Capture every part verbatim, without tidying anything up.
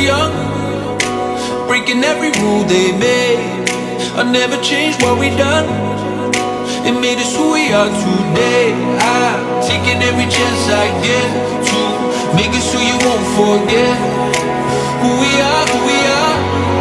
young, breaking every rule they made. I never changed what we done. It made us who we are today. I'm taking every chance I get to make us who you won't forget. Who we are, who we are.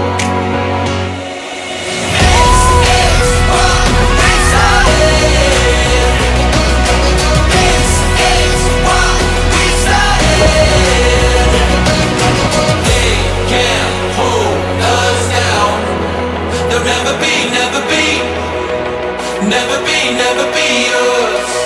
X X Y, we started. X X Y, we started. They can't hold us down. They'll never be, never be, never be, never be us.